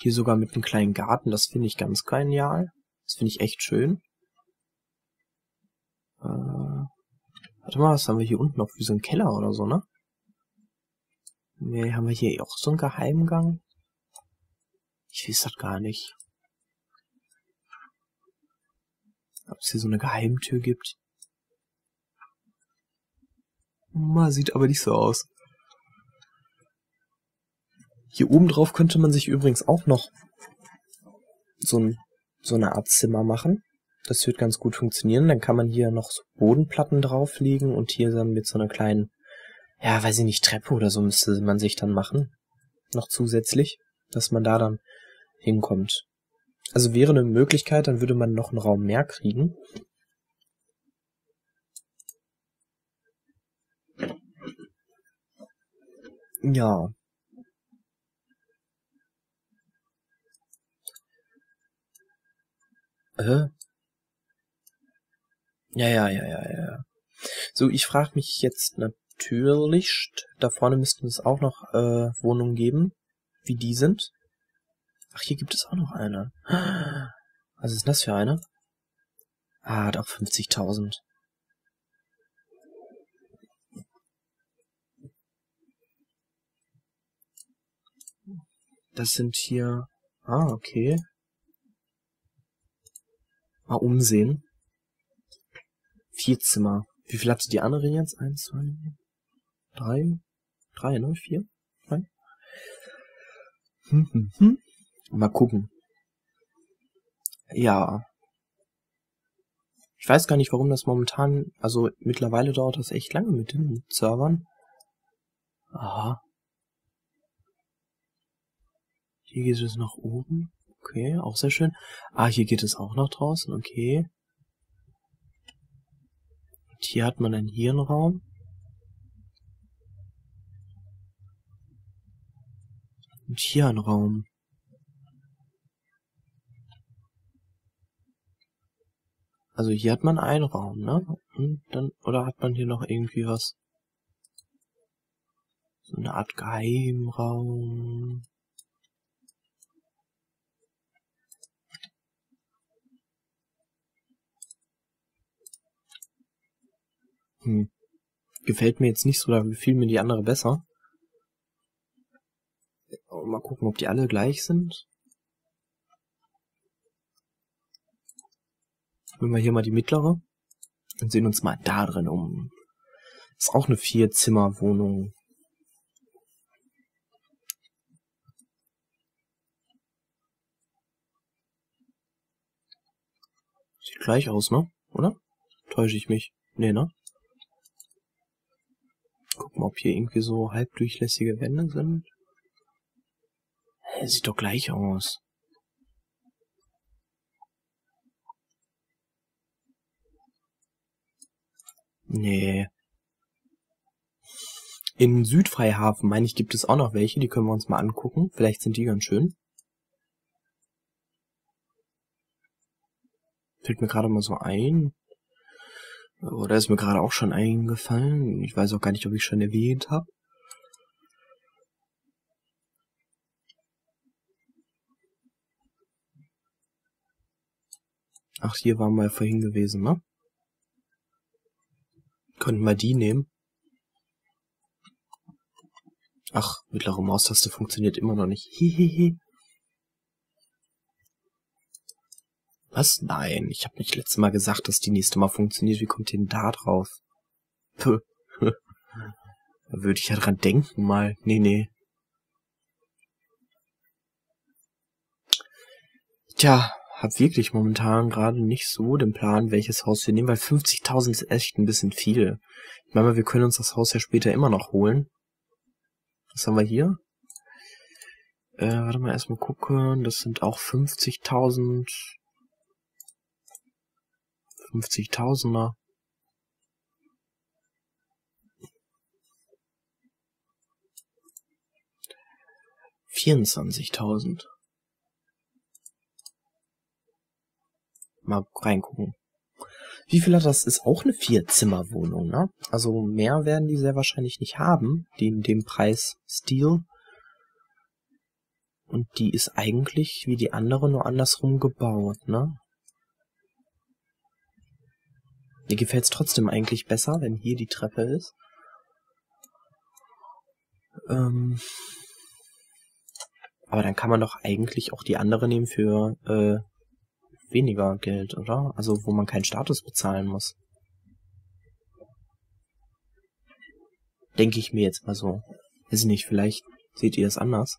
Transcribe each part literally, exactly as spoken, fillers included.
Hier sogar mit einem kleinen Garten, das finde ich ganz genial. Das finde ich echt schön. Äh, warte mal, was haben wir hier unten noch? Wie so ein Keller oder so, ne? Ne, haben wir hier auch so einen Geheimgang? Ich weiß das gar nicht. Ob es hier so eine Geheimtür gibt? Mal, sieht aber nicht so aus. Hier oben drauf könnte man sich übrigens auch noch so, ein, so eine Art Zimmer machen. Das wird ganz gut funktionieren. Dann kann man hier noch so Bodenplatten drauflegen und hier dann mit so einer kleinen, ja, weiß ich nicht, Treppe oder so müsste man sich dann machen. Noch zusätzlich, dass man da dann hinkommt. Also wäre eine Möglichkeit, dann würde man noch einen Raum mehr kriegen. Ja. Äh? Ja, ja, ja, ja, ja. So, ich frage mich jetzt natürlich, da vorne müssten es auch noch äh, Wohnungen geben, wie die sind. Ach, hier gibt es auch noch eine. Was ist das für eine? Ah, hat auch fünfzigtausend. Das sind hier... Ah, okay. Mal umsehen. Vier Zimmer. Wie viel hatte die andere jetzt? Eins, zwei, drei, drei, ne? Vier? Drei? Hm, hm, hm. Mal gucken. Ja. Ich weiß gar nicht, warum das momentan... Also mittlerweile dauert das echt lange mit den Servern. Aha. Hier geht es nach oben. Okay, auch sehr schön. Ah, hier geht es auch nach draußen. Okay. Und hier hat man dann hier einen Raum. Und hier einen Raum. Also hier hat man einen Raum, ne? Und dann, oder hat man hier noch irgendwie was? So eine Art Geheimraum. Hm. Gefällt mir jetzt nicht so, da gefiel mir die andere besser. Mal gucken, ob die alle gleich sind. Nehmen wir hier mal die mittlere und sehen uns mal da drin um. Ist auch eine Vier-Zimmer-Wohnung. Sieht gleich aus, ne? Oder? Täusche ich mich? Nee, ne? Gucken, ob hier irgendwie so halbdurchlässige Wände sind. Hey, sieht doch gleich aus. Nee. In Südfreihafen, meine ich, gibt es auch noch welche, die können wir uns mal angucken. Vielleicht sind die ganz schön. Fällt mir gerade mal so ein. Oder ist mir gerade auch schon eingefallen. Ich weiß auch gar nicht, ob ich schon erwähnt habe. Ach, hier waren wir vorhin gewesen, ne? Könnten wir die nehmen. Ach, mittlere Maustaste funktioniert immer noch nicht. Hihihi. Was? Nein, ich habe nicht letztes Mal gesagt, dass die nächste Mal funktioniert. Wie kommt denn da drauf? Puh. Da würde ich ja dran denken mal. Nee, nee. Tja, hab wirklich momentan gerade nicht so den Plan, welches Haus wir nehmen, weil fünfzigtausend ist echt ein bisschen viel. Ich meine, wir können uns das Haus ja später immer noch holen. Was haben wir hier? Äh, warte mal, erstmal gucken. Das sind auch fünfzigtausend. fünfzigtausender. vierundzwanzigtausend. Mal reingucken. Wie viel hat das? Ist auch eine Vier-Zimmer-Wohnung, ne? Also mehr werden die sehr wahrscheinlich nicht haben, die in dem Preisstil. Und die ist eigentlich wie die andere nur andersrum gebaut, ne? Mir gefällt's trotzdem eigentlich besser, wenn hier die Treppe ist. Ähm, aber dann kann man doch eigentlich auch die andere nehmen für äh, weniger Geld, oder? Also wo man keinen Status bezahlen muss. Denke ich mir jetzt mal so. Weiß ich nicht, vielleicht seht ihr das anders.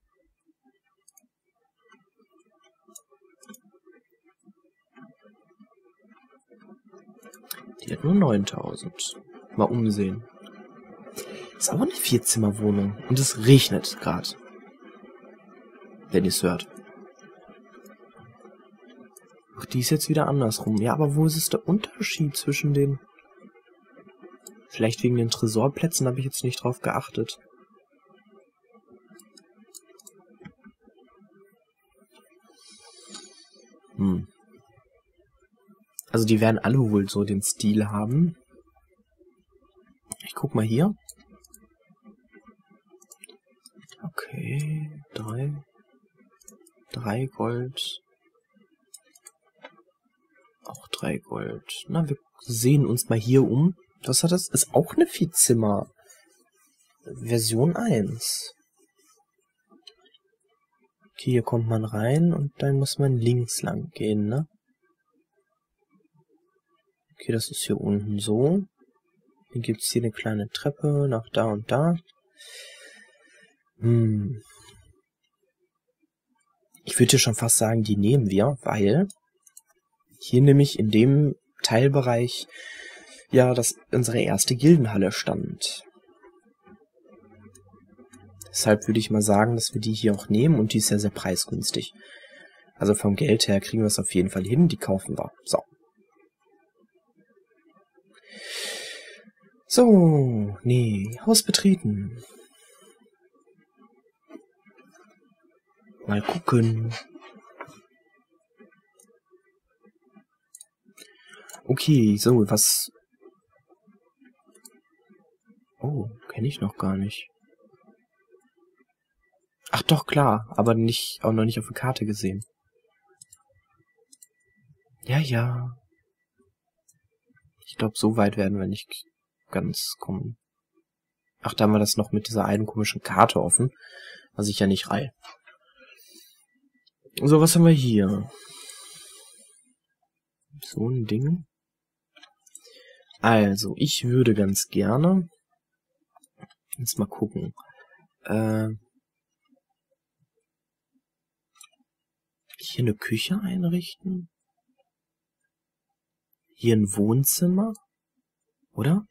Die hat nur neuntausend. Mal umsehen. Ist aber eine Vierzimmerwohnung. Und es regnet gerade. Wenn ihr es hört. Ach, die ist jetzt wieder andersrum. Ja, aber wo ist es der Unterschied zwischen den... Vielleicht wegen den Tresorplätzen, habe ich jetzt nicht drauf geachtet. Hm. Also die werden alle wohl so den Stil haben. Ich guck mal hier. Okay, drei. Drei Gold. Auch drei Gold. Na, wir sehen uns mal hier um. Was hat das? Ist auch eine Vierzimmer. Version eins. Okay, hier kommt man rein und dann muss man links lang gehen, ne? Okay, das ist hier unten so. Dann gibt es hier eine kleine Treppe nach da und da. Hm. Ich würde schon fast sagen, die nehmen wir, weil hier nämlich in dem Teilbereich ja das unsere erste Gildenhalle stand. Deshalb würde ich mal sagen, dass wir die hier auch nehmen und die ist ja sehr preisgünstig. Also vom Geld her kriegen wir es auf jeden Fall hin, die kaufen wir. So. So, nee, Haus betreten. Mal gucken. Okay, so, was... Oh, kenne ich noch gar nicht. Ach doch, klar, aber nicht, auch noch nicht auf der Karte gesehen. Ja, ja. Ich glaube, so weit werden wir nicht ganz kommen. Ach, da haben wir das noch mit dieser einen komischen Karte offen, was ich ja nicht reih. So, was haben wir hier? So ein Ding. Also, ich würde ganz gerne jetzt mal gucken. Äh, hier eine Küche einrichten. Hier ein Wohnzimmer. Oder?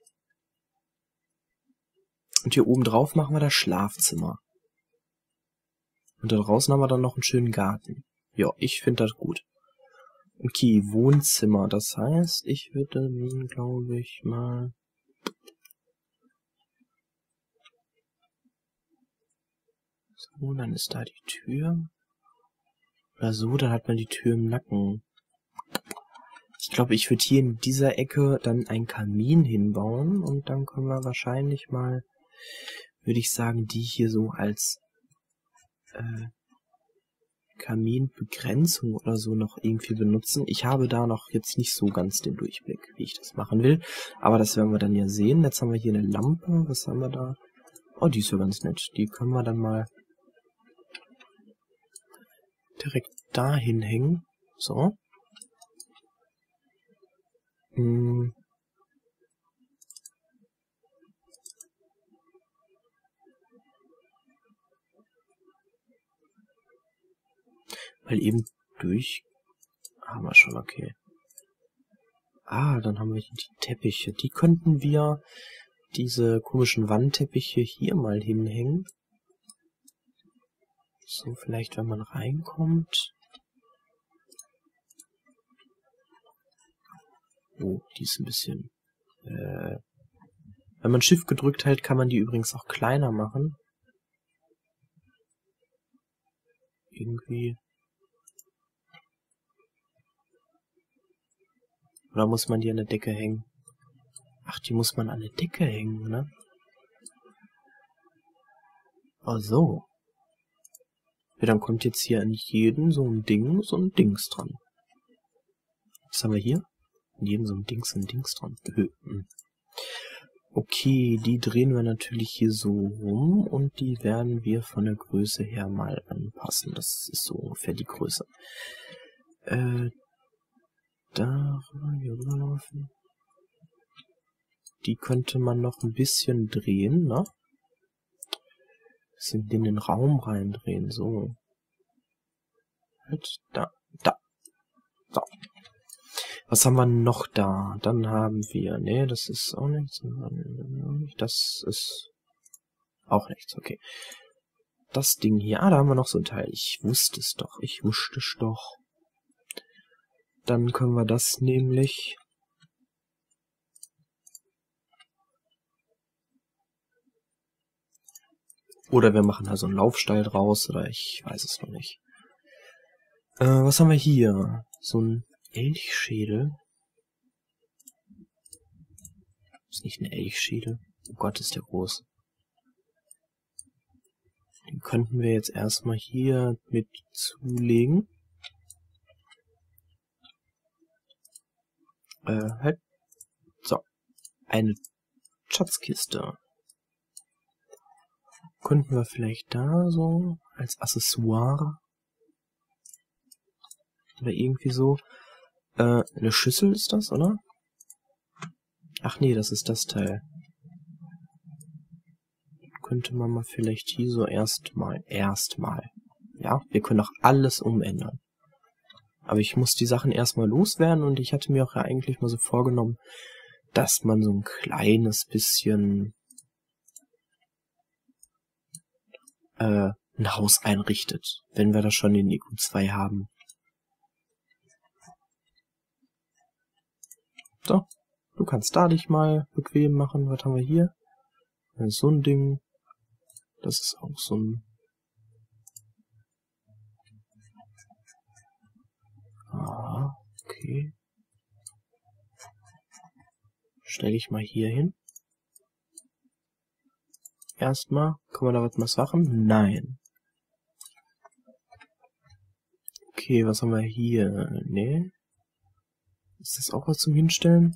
Und hier oben drauf machen wir das Schlafzimmer. Und da draußen haben wir dann noch einen schönen Garten. Ja, ich finde das gut. Okay, Wohnzimmer. Das heißt, ich würde, glaube ich, mal... So, dann ist da die Tür. Oder so, dann hat man die Tür im Nacken. Ich glaube, ich würde hier in dieser Ecke dann einen Kamin hinbauen. Und dann können wir wahrscheinlich mal, würde ich sagen, die hier so als äh, Kaminbegrenzung oder so noch irgendwie benutzen. Ich habe da noch jetzt nicht so ganz den Durchblick, wie ich das machen will. Aber das werden wir dann ja sehen. Jetzt haben wir hier eine Lampe. Was haben wir da? Oh, die ist ja ganz nett. Die können wir dann mal direkt dahin hängen. So. Hm. Weil eben durch... Haben wir schon, okay. Ah, dann haben wir hier die Teppiche. Die könnten wir, diese komischen Wandteppiche hier mal hinhängen. So, vielleicht, wenn man reinkommt. Oh, die ist ein bisschen... Äh, wenn man Shift gedrückt hält, kann man die übrigens auch kleiner machen. Irgendwie... Oder muss man die an der Decke hängen? Ach, die muss man an der Decke hängen, ne? Oh, so. Ja, dann kommt jetzt hier an jeden so ein Ding, so ein Dings dran. Was haben wir hier? An jedem so ein Dings, so ein Dings dran. Okay, die drehen wir natürlich hier so rum und die werden wir von der Größe her mal anpassen. Das ist so ungefähr die Größe. Äh, da hier rüberlaufen. Die könnte man noch ein bisschen drehen, ne? Bisschen in den Raum reindrehen, so. Halt, da, da. So. Was haben wir noch da? Dann haben wir, ne, das ist auch nichts. Das ist auch nichts, okay. Das Ding hier, ah, da haben wir noch so ein Teil. Ich wusste es doch, ich wusste es doch. Dann können wir das nämlich... Oder wir machen da so einen Laufstall draus, oder ich weiß es noch nicht. Äh, was haben wir hier? So ein Elchschädel. Ist nicht ein Elchschädel. Oh Gott, ist der groß. Den könnten wir jetzt erstmal hier mit zulegen. Äh, halt. So. Eine Schatzkiste. Könnten wir vielleicht da so als Accessoire oder irgendwie so. Äh, eine Schüssel ist das, oder? Ach nee, das ist das Teil. Könnte man mal vielleicht hier so erstmal, erstmal. Ja, wir können auch alles umändern. Aber ich muss die Sachen erstmal loswerden und ich hatte mir auch ja eigentlich mal so vorgenommen, dass man so ein kleines bisschen äh, ein Haus einrichtet, wenn wir da schon den E Q zwei haben. So, du kannst da dich mal bequem machen. Was haben wir hier? So ein Ding. Das ist auch so ein... Ah, okay. Stelle ich mal hier hin. Erstmal, kann man da was machen? Nein. Okay, was haben wir hier? Nee. Ist das auch was zum Hinstellen?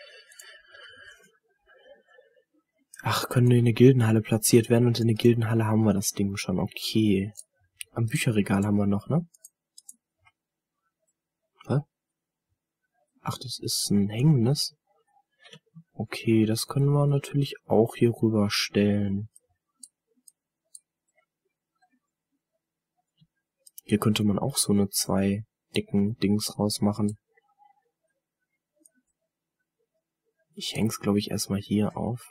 Ach, können in der Gildenhalle platziert werden und in der Gildenhalle haben wir das Ding schon. Okay. Am Bücherregal haben wir noch, ne? Was? Ach, das ist ein hängendes. Okay, das können wir natürlich auch hier rüber stellen. Hier könnte man auch so eine zwei dicken Dings rausmachen. Ich häng's, glaube ich, erstmal hier auf.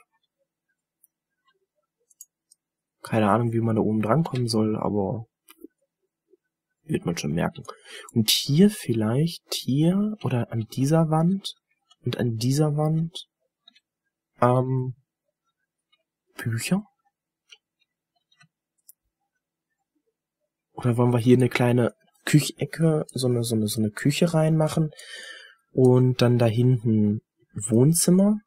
Keine Ahnung, wie man da oben dran kommen soll, aber wird man schon merken. Und hier vielleicht, hier oder an dieser Wand und an dieser Wand ähm, Bücher? Oder wollen wir hier eine kleine Küchecke, so eine, so eine, so eine Küche reinmachen und dann da hinten Wohnzimmer?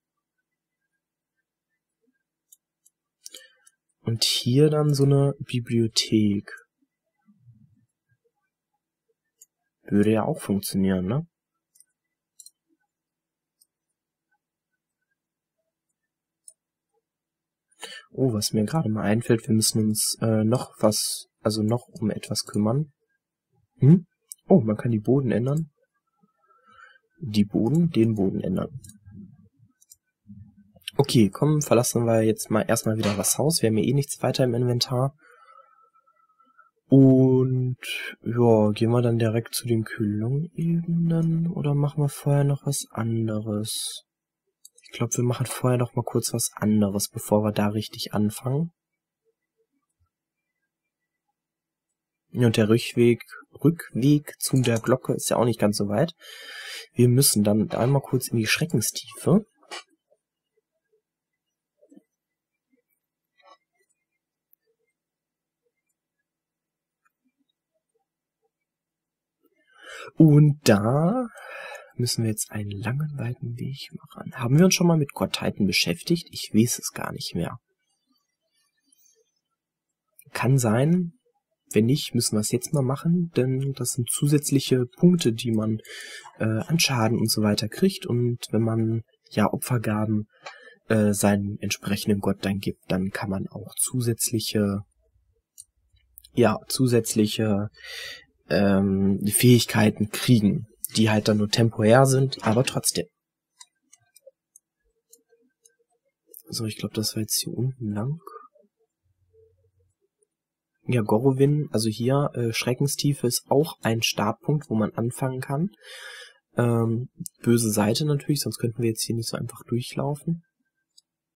Und hier dann so eine Bibliothek. Würde ja auch funktionieren, ne? Oh, was mir gerade mal einfällt, wir müssen uns äh, noch was, also noch um etwas kümmern. Hm? Oh, man kann die Boden ändern. Die Boden, den Boden ändern. Okay, komm, verlassen wir jetzt mal erstmal wieder das Haus. Wir haben ja eh nichts weiter im Inventar. Und ja, gehen wir dann direkt zu den Kühlungsebenen oder machen wir vorher noch was anderes? Ich glaube, wir machen vorher noch mal kurz was anderes, bevor wir da richtig anfangen. Und der Rückweg, Rückweg zu der Glocke ist ja auch nicht ganz so weit. Wir müssen dann einmal kurz in die Schreckenstiefe. Und da müssen wir jetzt einen langen, weiten Weg machen. Haben wir uns schon mal mit Gottheiten beschäftigt? Ich weiß es gar nicht mehr. Kann sein, wenn nicht, müssen wir es jetzt mal machen, denn das sind zusätzliche Punkte, die man äh, an Schaden und so weiter kriegt. Und wenn man ja Opfergaben äh, seinem entsprechenden Gott dann gibt, dann kann man auch zusätzliche, ja, zusätzliche ähm, Fähigkeiten kriegen, die halt dann nur temporär sind, aber trotzdem. So, ich glaube, das war jetzt hier unten lang. Ja, Gorowin, also hier, äh, Schreckenstiefe ist auch ein Startpunkt, wo man anfangen kann. Ähm, böse Seite natürlich, sonst könnten wir jetzt hier nicht so einfach durchlaufen.